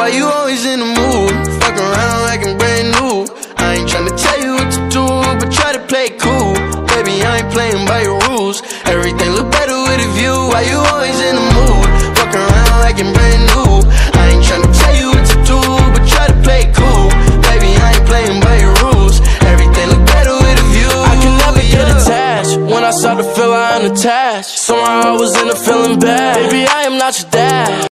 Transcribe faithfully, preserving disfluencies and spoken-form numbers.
why you always in the mood? Fuck around like I'm brand new. I ain't tryna tell you what to do, but try to play it cool. Baby, I ain't playing by your rules. Everything look better with a view. Why you always in the mood? Fuck around like I'm brand new. I ain't tryna tell you what to do, but try to play it cool. Baby, I ain't playing by your rules. Everything look better with a view. I can never get attached. When I start to feel I unattached, somehow I was in a feeling bad. Baby, I am not your dad.